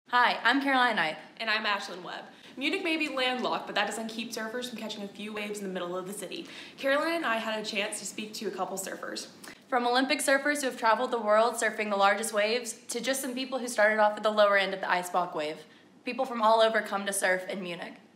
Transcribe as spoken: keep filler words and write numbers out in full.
Hi, I'm Caroline Knight. And I'm Ashlyn Webb. Munich may be landlocked, but that doesn't keep surfers from catching a few waves in the middle of the city. Caroline and I had a chance to speak to a couple surfers. From Olympic surfers who have traveled the world surfing the largest waves, to just some people who started off at the lower end of the icebox wave. People from all over come to surf in Munich.